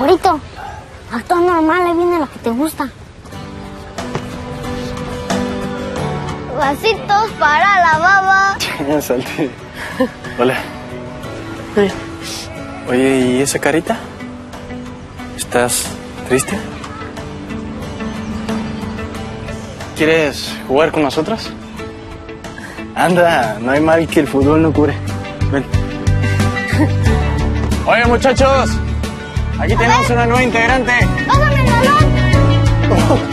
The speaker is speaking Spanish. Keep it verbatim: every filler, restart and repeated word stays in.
Jorito, actúa normal, ahí viene lo que te gusta. Vasitos para la baba. Salte. Hola. Oye, ¿y esa carita? ¿Estás triste? ¿Quieres jugar con nosotros? Anda, no hay mal que el fútbol no cure. Ven. Oye, muchachos, aquí tenemos una nueva integrante. ¡Pásame el balón! Oh.